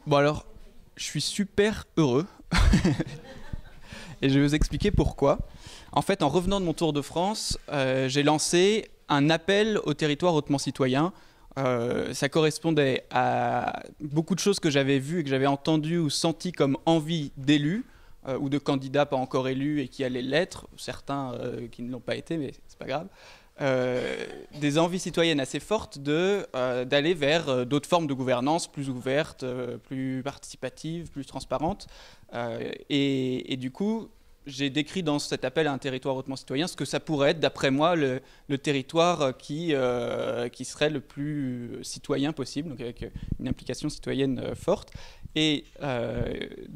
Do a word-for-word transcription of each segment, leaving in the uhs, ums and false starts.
Bon alors, je suis super heureux et je vais vous expliquer pourquoi. En fait, en revenant de mon tour de France, euh, j'ai lancé un appel au territoire hautement citoyen. Euh, ça correspondait à beaucoup de choses que j'avais vues et que j'avais entendues ou senties comme envie d'élus euh, ou de candidats pas encore élus et qui allaient l'être, certains euh, qui ne l'ont pas été, mais c'est pas grave. Euh, des envies citoyennes assez fortes de, euh, d'aller vers euh, d'autres formes de gouvernance plus ouvertes, euh, plus participatives, plus transparentes. Euh, et, et du coup, j'ai décrit dans cet appel à un territoire hautement citoyen ce que ça pourrait être, d'après moi, le, le territoire qui, euh, qui serait le plus citoyen possible, donc avec une implication citoyenne euh, forte. Et euh,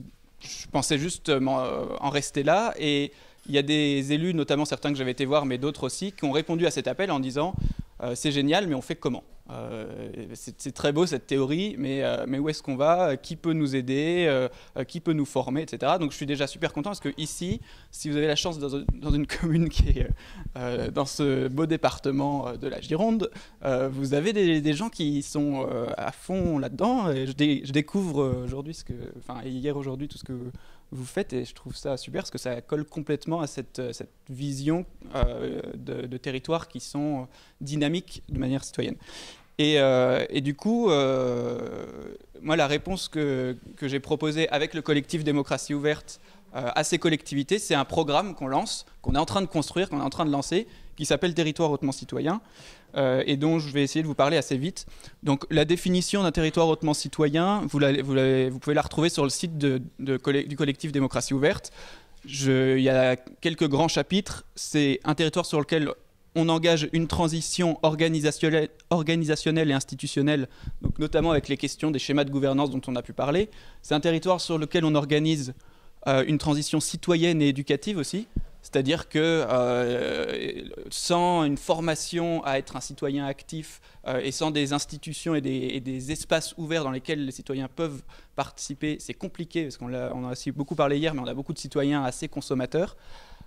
je pensais juste en rester là. Et il y a des élus, notamment certains que j'avais été voir, mais d'autres aussi, qui ont répondu à cet appel en disant euh, « c'est génial, mais on fait comment euh, c'est, c'est très beau cette théorie, mais, euh, mais où est-ce qu'on va? Qui peut nous aider? euh, Qui peut nous former, et cetera » Donc je suis déjà super content parce que ici, si vous avez la chance dans, dans une commune qui est euh, dans ce beau département de la Gironde, euh, vous avez des, des gens qui sont euh, à fond là-dedans. Et je, dé, je découvre aujourd'hui, ce que, enfin hier aujourd'hui, tout ce que vous faites, et je trouve ça super parce que ça colle complètement à cette, cette vision euh, de, de territoires qui sont dynamiques de manière citoyenne. Et, euh, et du coup, euh, moi, la réponse que, que j'ai proposée avec le collectif Démocratie Ouverte euh, à ces collectivités, c'est un programme qu'on lance, qu'on est en train de construire, qu'on est en train de lancer, qui s'appelle Territoire hautement citoyen, euh, et dont je vais essayer de vous parler assez vite. Donc la définition d'un territoire hautement citoyen, vous, la, vous, la, vous pouvez la retrouver sur le site de, de, du collectif Démocratie Ouverte. Je, il y a quelques grands chapitres. C'est un territoire sur lequel on engage une transition organisationnelle, organisationnelle et institutionnelle, donc notamment avec les questions des schémas de gouvernance dont on a pu parler. C'est un territoire sur lequel on organise euh, une transition citoyenne et éducative aussi. C'est-à-dire que euh, sans une formation à être un citoyen actif euh, et sans des institutions et des, et des espaces ouverts dans lesquels les citoyens peuvent participer, c'est compliqué, parce qu'on a, on a aussi beaucoup parlé hier, mais on a beaucoup de citoyens assez consommateurs,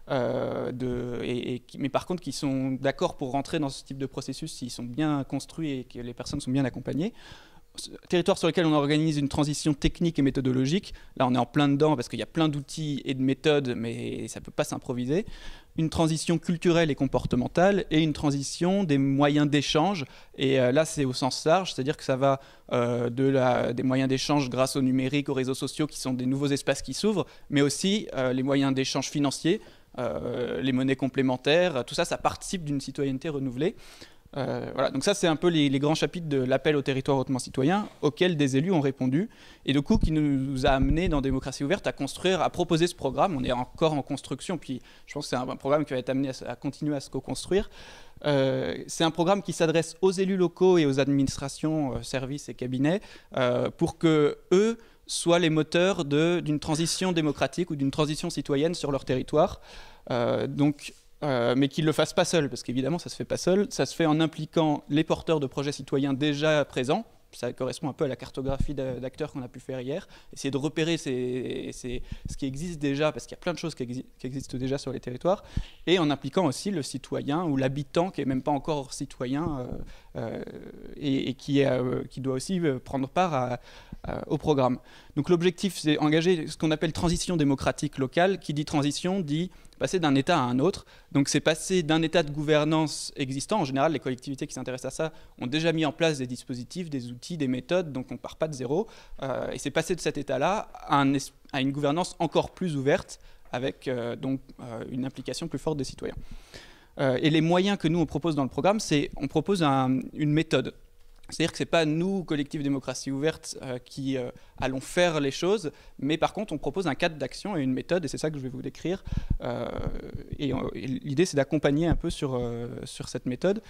euh, de, et, et, mais par contre qui sont d'accord pour rentrer dans ce type de processus s'ils sont bien construits et que les personnes sont bien accompagnées. Territoire sur lequel on organise une transition technique et méthodologique. Là, on est en plein dedans parce qu'il y a plein d'outils et de méthodes, mais ça ne peut pas s'improviser. Une transition culturelle et comportementale et une transition des moyens d'échange. Et euh, là, c'est au sens large, c'est-à-dire que ça va euh, de la, des moyens d'échange grâce au numérique, aux réseaux sociaux, qui sont des nouveaux espaces qui s'ouvrent, mais aussi euh, les moyens d'échange financiers, euh, les monnaies complémentaires. Tout ça, ça participe d'une citoyenneté renouvelée. Euh, voilà. Donc ça, c'est un peu les, les grands chapitres de l'appel au territoire hautement citoyen auxquels des élus ont répondu, et du coup qui nous a amené dans Démocratie Ouverte à construire, à proposer ce programme. On est encore en construction, puis je pense que c'est un, un programme qui va être amené à, à continuer à se co-construire. Euh, c'est un programme qui s'adresse aux élus locaux et aux administrations, euh, services et cabinets, euh, pour que eux soient les moteurs de, d'une transition démocratique ou d'une transition citoyenne sur leur territoire. Euh, donc Euh, mais qu'ils ne le fassent pas seuls, parce qu'évidemment ça ne se fait pas seul, ça se fait en impliquant les porteurs de projets citoyens déjà présents. Ça correspond un peu à la cartographie d'acteurs qu'on a pu faire hier, essayer de repérer ces, ces, ce qui existe déjà, parce qu'il y a plein de choses qui, exi qui existent déjà sur les territoires, et en impliquant aussi le citoyen ou l'habitant qui n'est même pas encore citoyen euh, euh, et, et qui, est, euh, qui doit aussi prendre part à, à, au programme. Donc l'objectif, c'est engager ce qu'on appelle transition démocratique locale. Qui dit transition dit passer d'un état à un autre. Donc c'est passer d'un état de gouvernance existant. En général, les collectivités qui s'intéressent à ça ont déjà mis en place des dispositifs, des outils, des méthodes, donc on ne part pas de zéro. Euh, et c'est passer de cet état-là à, un, à une gouvernance encore plus ouverte, avec euh, donc, euh, une implication plus forte des citoyens. Euh, et les moyens que nous, on propose dans le programme, c'est on propose un, une méthode. C'est-à-dire que ce n'est pas nous, collectif Démocratie Ouverte, euh, qui euh, allons faire les choses, mais par contre, on propose un cadre d'action et une méthode, et c'est ça que je vais vous décrire. Euh, et, et l'idée, c'est d'accompagner un peu sur, euh, sur cette méthode.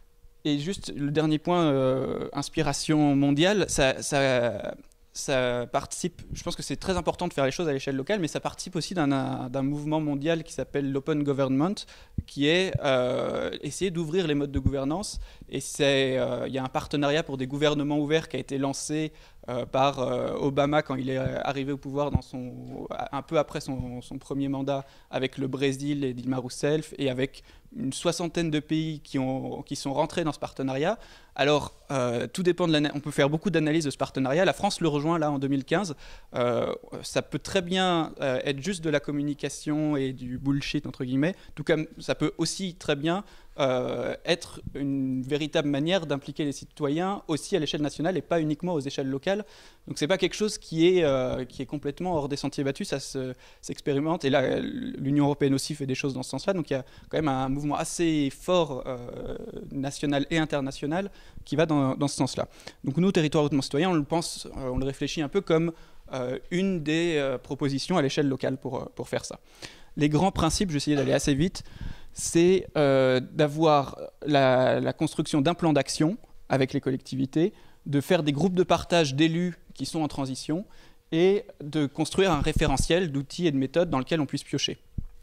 Et juste le dernier point, euh, inspiration mondiale, ça, ça, ça participe, je pense que c'est très important de faire les choses à l'échelle locale, mais ça participe aussi d'un, d'un mouvement mondial qui s'appelle l'Open Government, qui est euh, essayer d'ouvrir les modes de gouvernance. Et c'est, euh, il y a un partenariat pour des gouvernements ouverts qui a été lancé euh, par euh, Obama quand il est arrivé au pouvoir dans son, un peu après son, son premier mandat, avec le Brésil et Dilma Rousseff, et avec une soixantaine de pays qui, ont, qui sont rentrés dans ce partenariat. Alors, euh, tout dépend de l'analyse. On peut faire beaucoup d'analyses de ce partenariat. La France le rejoint là en deux mille quinze. Euh, ça peut très bien euh, être juste de la communication et du bullshit, entre guillemets. Tout comme ça peut aussi très bien euh, être une véritable manière d'impliquer les citoyens aussi à l'échelle nationale et pas uniquement aux échelles locales. Donc, c'est pas quelque chose qui est, euh, qui est complètement hors des sentiers battus. Ça se, s'expérimente. Et là, l'Union européenne aussi fait des choses dans ce sens-là. Donc, il y a quand même un mouvement assez fort, euh, national et international, qui va dans, dans ce sens-là. Donc nous, territoire hautement citoyen, on le pense, euh, on le réfléchit un peu comme euh, une des euh, propositions à l'échelle locale pour, euh, pour faire ça. Les grands principes, je vais essayer d'aller assez vite, c'est euh, d'avoir la, la construction d'un plan d'action avec les collectivités, de faire des groupes de partage d'élus qui sont en transition et de construire un référentiel d'outils et de méthodes dans lequel on puisse piocher.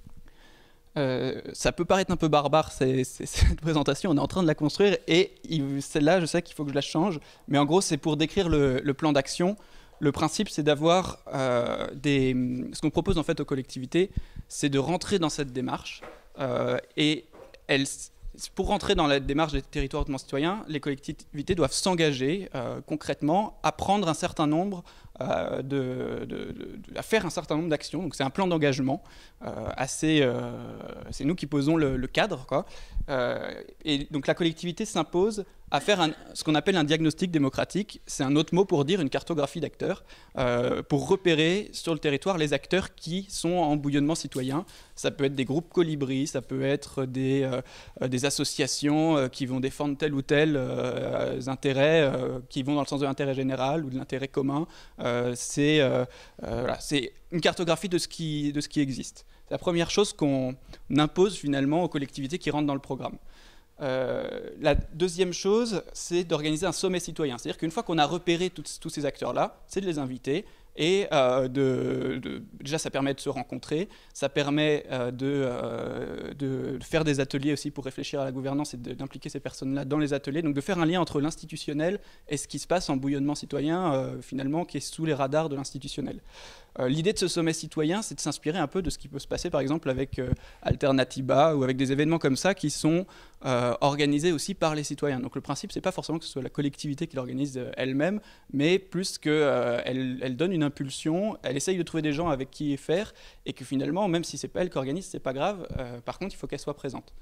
Euh, ça peut paraître un peu barbare, c'est, c'est, cette présentation, on est en train de la construire et celle-là, je sais qu'il faut que je la change, mais en gros, c'est pour décrire le, le plan d'action. Le principe, c'est d'avoir euh, des... Ce qu'on propose en fait aux collectivités, c'est de rentrer dans cette démarche euh, et elles, pour rentrer dans la démarche des territoires hautement citoyens, les collectivités doivent s'engager euh, concrètement à prendre un certain nombre, euh, de, de, de, de, à faire un certain nombre d'actions. Donc c'est un plan d'engagement euh, assez... Euh, c'est nous qui posons le, le cadre, quoi. Euh, et donc la collectivité s'impose à faire un, ce qu'on appelle un diagnostic démocratique. C'est un autre mot pour dire une cartographie d'acteurs, euh, pour repérer sur le territoire les acteurs qui sont en bouillonnement citoyen. Ça peut être des groupes colibris, ça peut être des, euh, des associations euh, qui vont défendre tel ou tel euh, intérêt, euh, qui vont dans le sens de l'intérêt général ou de l'intérêt commun. Euh, c'est, euh, euh, voilà, c'est une cartographie de ce qui, de ce qui existe. C'est la première chose qu'on impose finalement aux collectivités qui rentrent dans le programme. Euh, la deuxième chose, c'est d'organiser un sommet citoyen. C'est-à-dire qu'une fois qu'on a repéré tous, tous ces acteurs-là, c'est de les inviter. Et euh, de, de, déjà, ça permet de se rencontrer, ça permet euh, de, euh, de faire des ateliers aussi pour réfléchir à la gouvernance et de, d'impliquer ces personnes-là dans les ateliers. Donc de faire un lien entre l'institutionnel et ce qui se passe en bouillonnement citoyen, euh, finalement, qui est sous les radars de l'institutionnel. Euh, l'idée de ce sommet citoyen, c'est de s'inspirer un peu de ce qui peut se passer, par exemple, avec euh, Alternativa ou avec des événements comme ça qui sont euh, organisés aussi par les citoyens. Donc le principe, c'est pas forcément que ce soit la collectivité qui l'organise euh, elle-même, mais plus qu'elle euh, elle donne une impulsion, elle essaye de trouver des gens avec qui y faire, et que finalement, même si c'est pas elle qui organise, c'est pas grave. Euh, par contre, il faut qu'elle soit présente.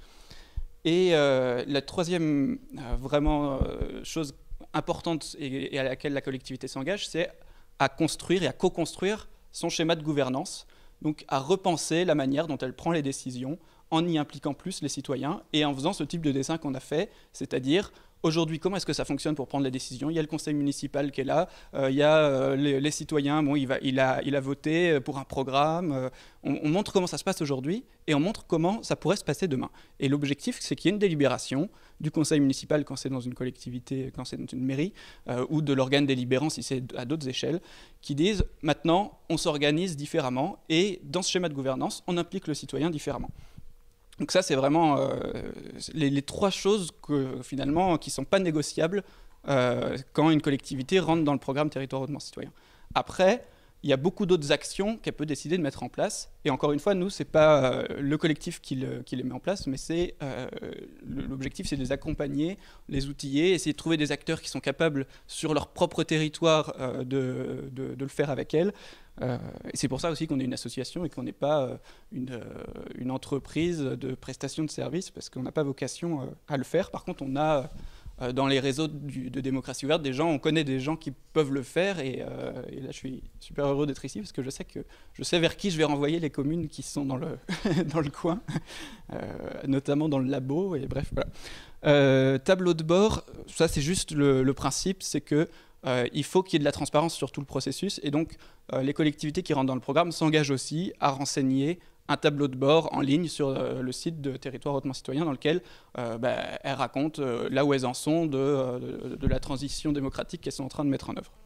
Et euh, la troisième euh, vraiment euh, chose importante et, et à laquelle la collectivité s'engage, c'est à construire et à co-construire son schéma de gouvernance, donc à repenser la manière dont elle prend les décisions en y impliquant plus les citoyens et en faisant ce type de dessin qu'on a fait, c'est-à-dire aujourd'hui, comment est-ce que ça fonctionne pour prendre les décisions? Il y a le conseil municipal qui est là, euh, il y a euh, les, les citoyens, bon, il, va, il, a, il a voté pour un programme, euh, on, on montre comment ça se passe aujourd'hui et on montre comment ça pourrait se passer demain. Et l'objectif, c'est qu'il y ait une délibération du conseil municipal quand c'est dans une collectivité, quand c'est dans une mairie, euh, ou de l'organe délibérant si c'est à d'autres échelles, qui disent maintenant, on s'organise différemment et dans ce schéma de gouvernance, on implique le citoyen différemment. Donc ça, c'est vraiment euh, les, les trois choses que, finalement, qui ne sont pas négociables euh, quand une collectivité rentre dans le programme territoire hautement citoyen. Après, il y a beaucoup d'autres actions qu'elle peut décider de mettre en place. Et encore une fois, nous, ce n'est pas euh, le collectif qui, le, qui les met en place, mais c'est, euh, l'objectif, c'est de les accompagner, les outiller, essayer de trouver des acteurs qui sont capables, sur leur propre territoire, euh, de, de, de le faire avec elles. Euh, et c'est pour ça aussi qu'on est une association et qu'on n'est pas euh, une, euh, une entreprise de prestation de services, parce qu'on n'a pas vocation euh, à le faire. Par contre, on a euh, dans les réseaux du, de démocratie ouverte des gens, on connaît des gens qui peuvent le faire, et, euh, et là je suis super heureux d'être ici parce que je sais que je sais vers qui je vais renvoyer les communes qui sont dans le dans le coin, euh, notamment dans le labo, et bref voilà. Euh, tableau de bord, ça c'est juste le, le principe, c'est que Euh, il faut qu'il y ait de la transparence sur tout le processus, et donc euh, les collectivités qui rentrent dans le programme s'engagent aussi à renseigner un tableau de bord en ligne sur euh, le site de Territoire hautement citoyen, dans lequel euh, bah, elles racontent euh, là où elles en sont de, euh, de, de la transition démocratique qu'elles sont en train de mettre en œuvre.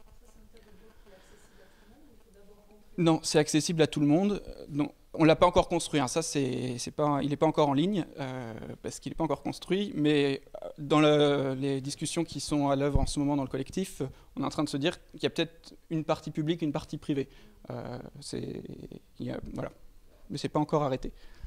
Non, c'est accessible à tout le monde. Non, on ne l'a pas encore construit, hein. Ça, c'est, c'est pas, il n'est pas encore en ligne, euh, parce qu'il n'est pas encore construit, mais dans le, les discussions qui sont à l'œuvre en ce moment dans le collectif, on est en train de se dire qu'il y a peut-être une partie publique, une partie privée. Euh, c'est, il y a, voilà. Mais ce n'est pas encore arrêté.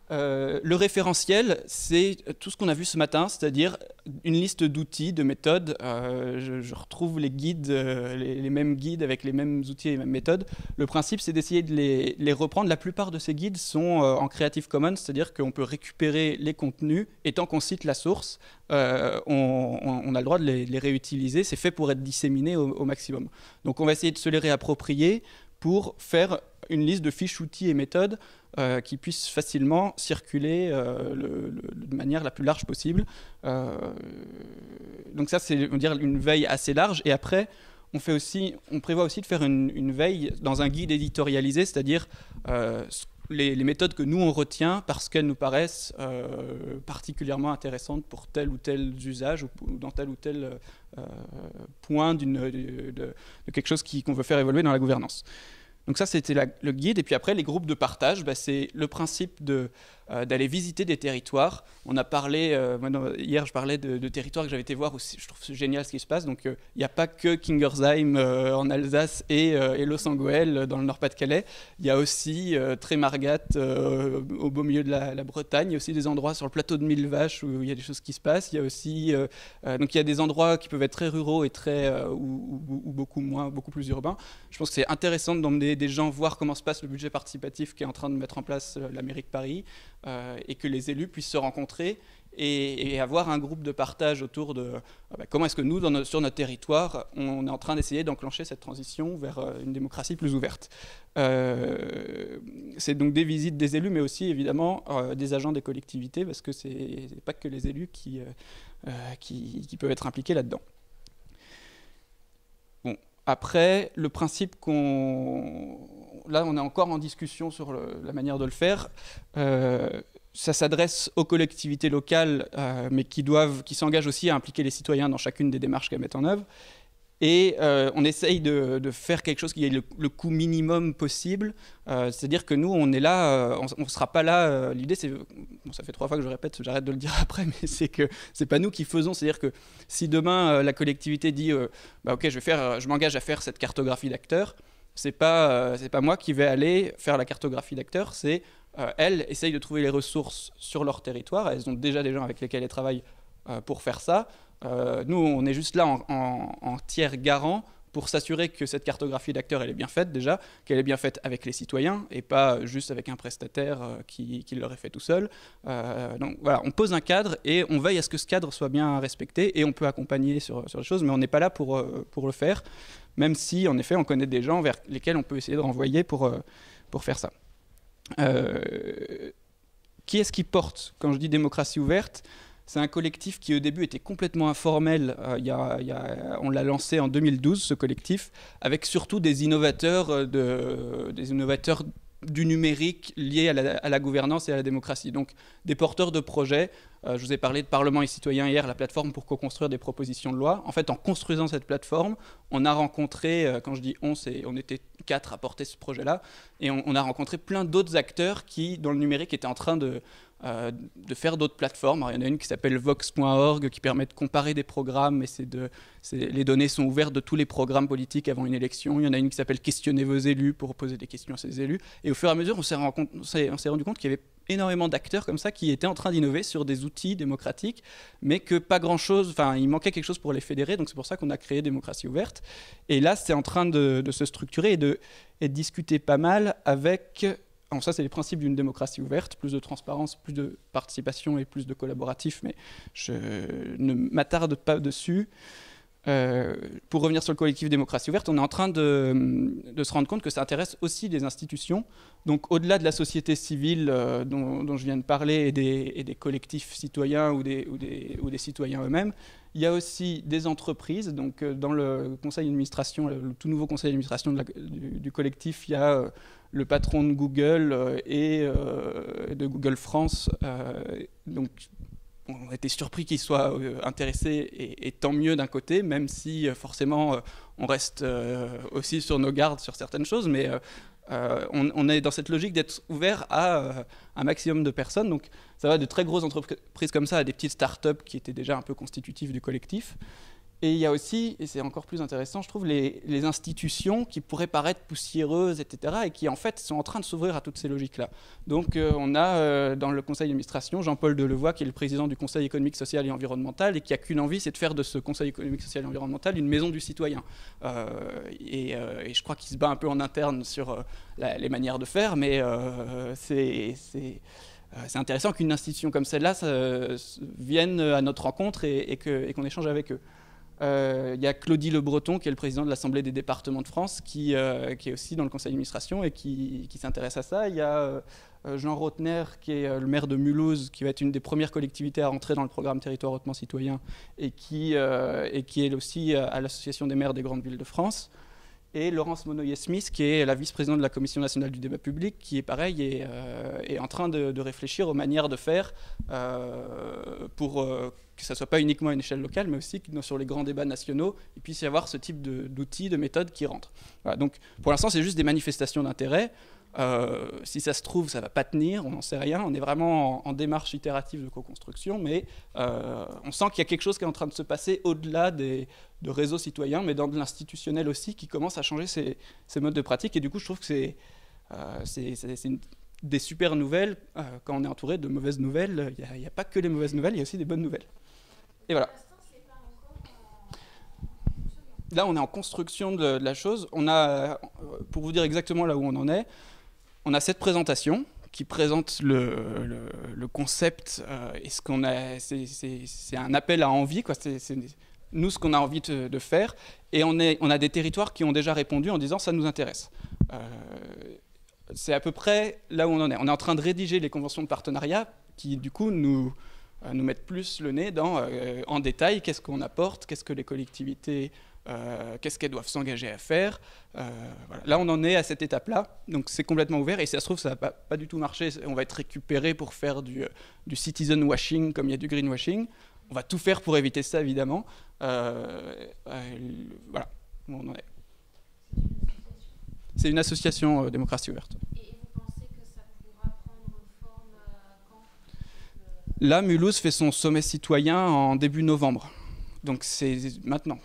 Euh, le référentiel, c'est tout ce qu'on a vu ce matin, c'est-à-dire une liste d'outils, de méthodes. Euh, je, je retrouve les guides, euh, les, les mêmes guides avec les mêmes outils et les mêmes méthodes. Le principe, c'est d'essayer de les, les reprendre. La plupart de ces guides sont euh, en Creative Commons, c'est-à-dire qu'on peut récupérer les contenus et tant qu'on cite la source, euh, on, on, on a le droit de les, les réutiliser. C'est fait pour être disséminé au, au maximum. Donc on va essayer de se les réapproprier pour faire une liste de fiches, outils et méthodes euh, qui puissent facilement circuler euh, le, le, de manière la plus large possible. Euh, donc ça, c'est, on va dire, une veille assez large. Et après, on, fait aussi, on prévoit aussi de faire une, une veille dans un guide éditorialisé, c'est-à-dire euh, les, les méthodes que nous, on retient parce qu'elles nous paraissent euh, particulièrement intéressantes pour tel ou tel usage ou, ou dans tel ou tel euh, point d'une, de, de, de quelque chose qui, qu'on veut faire évoluer dans la gouvernance. Donc ça, c'était la, le guide. Et puis après, les groupes de partage, bah, c'est le principe de, euh, d'aller visiter des territoires. On a parlé, euh, hier, je parlais de, de territoires que j'avais été voir, où je trouve c'est génial ce qui se passe. Donc il euh, n'y a pas que Kingersheim euh, en Alsace et, euh, et Los-Anguel dans le Nord-Pas-de-Calais. Il y a aussi euh, Trémargat euh, au beau milieu de la, la Bretagne. Il y a aussi des endroits sur le plateau de Mille Vaches où il y a des choses qui se passent. Il y a aussi, euh, euh, donc il y a des endroits qui peuvent être très ruraux et très, euh, ou, ou, ou beaucoup moins, beaucoup plus urbains. Je pense que c'est intéressant d'emmener des gens voir comment se passe le budget participatif qu'est en train de mettre en place la mairie de Paris euh, et que les élus puissent se rencontrer et, et avoir un groupe de partage autour de euh, bah, comment est-ce que nous, dans notre, sur notre territoire, on est en train d'essayer d'enclencher cette transition vers euh, une démocratie plus ouverte. Euh, c'est donc des visites des élus, mais aussi évidemment euh, des agents des collectivités, parce que c'est, c'est pas que les élus qui, euh, euh, qui, qui peuvent être impliqués là-dedans. Bon. Après, le principe qu'on... Là, on est encore en discussion sur le, la manière de le faire. Euh, ça s'adresse aux collectivités locales, euh, mais qui, doivent, qui s'engagent aussi à impliquer les citoyens dans chacune des démarches qu'elles mettent en œuvre. Et euh, on essaye de, de faire quelque chose qui ait le, le coût minimum possible. Euh, c'est-à-dire que nous, on est là, euh, on ne sera pas là. Euh, l'idée, c'est, bon, ça fait trois fois que je répète, j'arrête de le dire après, mais c'est que c'est pas nous qui faisons. C'est-à-dire que si demain euh, la collectivité dit, euh, bah, ok, je vais faire, je m'engage à faire cette cartographie d'acteurs, c'est pas, euh, c'est pas moi qui vais aller faire la cartographie d'acteurs. C'est euh, elles essayent de trouver les ressources sur leur territoire. Elles ont déjà des gens avec lesquels elles travaillent euh, pour faire ça. Euh, nous, on est juste là en, en, en tiers garant pour s'assurer que cette cartographie d'acteurs elle est bien faite déjà, qu'elle est bien faite avec les citoyens et pas juste avec un prestataire euh, qui, qui l'aurait fait tout seul. Euh, donc voilà, on pose un cadre et on veille à ce que ce cadre soit bien respecté et on peut accompagner sur, sur les choses, mais on n'est pas là pour, euh, pour le faire, même si en effet on connaît des gens vers lesquels on peut essayer de renvoyer pour, euh, pour faire ça. Euh, qui est-ce qui porte, quand je dis démocratie ouverte ? C'est un collectif qui au début était complètement informel. Euh, y a, y a, on l'a lancé en deux mille douze, ce collectif, avec surtout des innovateurs, de, des innovateurs du numérique liés à la, à la gouvernance et à la démocratie. Donc des porteurs de projets. Euh, je vous ai parlé de Parlement et Citoyens hier, la plateforme pour co-construire des propositions de loi. En fait, en construisant cette plateforme, on a rencontré, euh, quand je dis on, c'est, on était quatre à porter ce projet-là, et on, on a rencontré plein d'autres acteurs qui, dans le numérique, étaient en train de... Euh, de faire d'autres plateformes. Alors, il y en a une qui s'appelle vox point org qui permet de comparer des programmes et c'est de, c'est, les données sont ouvertes de tous les programmes politiques avant une élection. Il y en a une qui s'appelle Questionnez vos élus pour poser des questions à ces élus. Et au fur et à mesure, on s'est, rencontre, on s'est, on s'est rendu compte qu'il y avait énormément d'acteurs comme ça qui étaient en train d'innover sur des outils démocratiques, mais que pas grand-chose, enfin, il manquait quelque chose pour les fédérer, donc c'est pour ça qu'on a créé Démocratie Ouverte. Et là, c'est en train de, de se structurer et de, et de discuter pas mal avec... Alors ça, c'est les principes d'une démocratie ouverte, plus de transparence, plus de participation et plus de collaboratif, mais je ne m'attarde pas dessus. Euh, pour revenir sur le collectif Démocratie Ouverte, on est en train de, de se rendre compte que ça intéresse aussi les institutions. Donc au-delà de la société civile euh, dont, dont je viens de parler et des, et des collectifs citoyens ou des, ou, des, ou des citoyens eux-mêmes, il y a aussi des entreprises. Donc euh, dans le conseil d'administration, le, le tout nouveau conseil d'administration de la, du, du collectif, il y a euh, le patron de Google euh, et euh, de Google France. Euh, donc on a été surpris qu'ils soient euh, intéressés et, et tant mieux d'un côté, même si euh, forcément euh, on reste euh, aussi sur nos gardes sur certaines choses, mais euh, euh, on, on est dans cette logique d'être ouvert à euh, un maximum de personnes. Donc ça va de très grosses entreprises comme ça à des petites startups qui étaient déjà un peu constitutives du collectif. Et il y a aussi, et c'est encore plus intéressant, je trouve, les, les institutions qui pourraient paraître poussiéreuses, et cetera, et qui en fait sont en train de s'ouvrir à toutes ces logiques-là. Donc euh, on a euh, dans le conseil d'administration Jean-Paul Delevoye, qui est le président du Conseil économique, social et environnemental, et qui a qu'une envie, c'est de faire de ce Conseil économique, social et environnemental une maison du citoyen. Euh, et, euh, et je crois qu'il se bat un peu en interne sur euh, la, les manières de faire, mais euh, c'est... C'est intéressant qu'une institution comme celle-là vienne à notre rencontre et, et qu'on et échange avec eux. Il euh, y a Claudie Le Breton, qui est le président de l'Assemblée des départements de France, qui, euh, qui est aussi dans le conseil d'administration et qui, qui s'intéresse à ça. Il y a euh, Jean Rotner, qui est le maire de Mulhouse, qui va être une des premières collectivités à rentrer dans le programme Territoire hautement citoyen et qui, euh, et qui est aussi à l'Association des maires des grandes villes de France. Et Laurence Monnoyer-Smith, qui est la vice-présidente de la Commission nationale du débat public, qui est pareil, est, euh, est en train de, de réfléchir aux manières de faire euh, pour euh, que ça ne soit pas uniquement à une échelle locale, mais aussi que sur les grands débats nationaux, il puisse y avoir ce type d'outils, de, de méthodes qui rentrent. Voilà, donc pour l'instant, c'est juste des manifestations d'intérêt. Euh, si ça se trouve, ça ne va pas tenir, on n'en sait rien. On est vraiment en, en démarche itérative de co-construction, mais euh, on sent qu'il y a quelque chose qui est en train de se passer au-delà des de réseaux citoyens, mais dans de l'institutionnel aussi, qui commence à changer ces, ces modes de pratique. Et du coup, je trouve que c'est euh, des super nouvelles. Euh, quand on est entouré de mauvaises nouvelles, il n'y a, a pas que les mauvaises nouvelles, il y a aussi des bonnes nouvelles. Et voilà. Là, on est en construction de, de la chose. On a, pour vous dire exactement là où on en est, on a cette présentation qui présente le, le, le concept euh, et ce qu'on a. C'est un appel à envie, quoi. C'est nous ce qu'on a envie de, de faire. Et on, est, on a des territoires qui ont déjà répondu en disant ça nous intéresse. Euh, c'est à peu près là où on en est. On est en train de rédiger les conventions de partenariat qui, du coup, nous, euh, nous mettent plus le nez dans, euh, en détail, qu'est-ce qu'on apporte, qu'est-ce que les collectivités. Euh, qu'est-ce qu'elles doivent s'engager à faire. Euh, voilà. Là, on en est à cette étape-là, donc c'est complètement ouvert, et si ça se trouve, ça ne va pas, pas du tout marcher, on va être récupéré pour faire du, du citizen washing, comme il y a du greenwashing. On va tout faire pour éviter ça, évidemment. Euh, euh, voilà, où on en est. C'est une association euh, démocratie ouverte. Et vous pensez que ça pourra prendre forme euh, quand Là, Mulhouse fait son sommet citoyen en début novembre, donc c'est maintenant.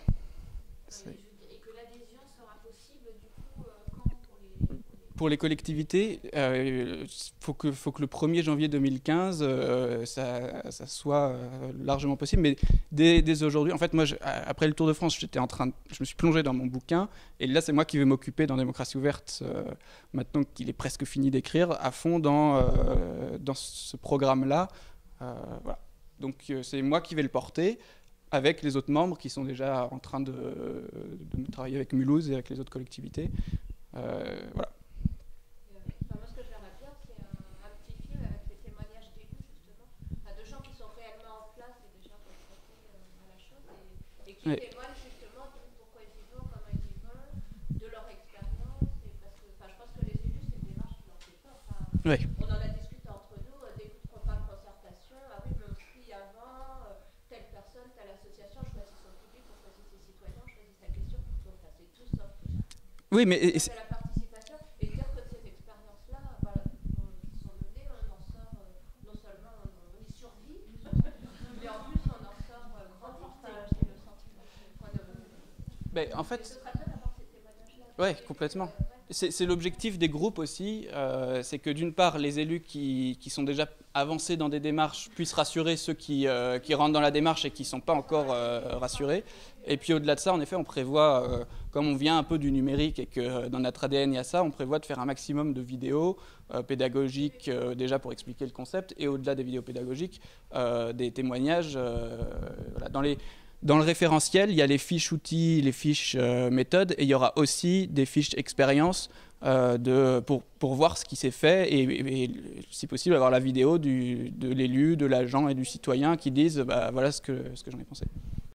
Et que l'adhésion sera possible du coup euh, quand pour les, pour les... Pour les collectivités, il euh, faut, que, faut que le premier janvier deux mille quinze, euh, ça, ça soit euh, largement possible. Mais dès, dès aujourd'hui, en fait, moi, je, après le Tour de France, j'étais en train, de, je me suis plongé dans mon bouquin, et là, c'est moi qui vais m'occuper dans Démocratie ouverte, euh, maintenant qu'il est presque fini d'écrire, à fond dans, euh, dans ce programme-là. Euh, voilà. Donc, euh, c'est moi qui vais le porter, avec les autres membres qui sont déjà en train de, de travailler avec Mulhouse et avec les autres collectivités. Euh, voilà. Enfin, moi, ce que j'aimerais bien, c'est un, un petit film avec des témoignages d'élus, justement, enfin, de gens qui sont réellement en place et déjà confrontés euh, à la chose, et, et qui oui. témoignent justement de pourquoi ils y vont, comment ils y vont, de leur expérience. Et parce que, enfin, je pense que les élus, c'est une démarche qui leur fait peur. Enfin, oui. On en a discuté entre nous, euh, dès qu'on parle de concertation, ah oui, mais on trie avant, euh, telle personne, telle association choisit son public, on choisit ses citoyens, on choisit sa question. Donc, ça, c'est tout sauf tout ça. Oui, mais. C'est la participation, et dire que ces expériences-là, voilà, sont menées, on en sort, euh, non seulement on, on y survit, mais en plus on en sort euh, grandi, c'est le sentiment. Ben, en fait. Ce serait bien d'avoir ces témoignages-là. Oui, complètement. C'est l'objectif des groupes aussi, euh, c'est que d'une part, les élus qui, qui sont déjà avancés dans des démarches puissent rassurer ceux qui, euh, qui rentrent dans la démarche et qui ne sont pas encore euh, rassurés. Et puis au-delà de ça, en effet, on prévoit, euh, comme on vient un peu du numérique et que euh, dans notre A D N il y a ça, on prévoit de faire un maximum de vidéos euh, pédagogiques euh, déjà pour expliquer le concept, et au-delà des vidéos pédagogiques, euh, des témoignages. Euh, voilà, dans les... Dans le référentiel, il y a les fiches outils, les fiches euh, méthodes, et il y aura aussi des fiches expérience euh, de, pour, pour voir ce qui s'est fait, et, et, et si possible avoir la vidéo du, de l'élu, de l'agent et du citoyen qui disent bah, voilà ce que, ce que j'en ai pensé.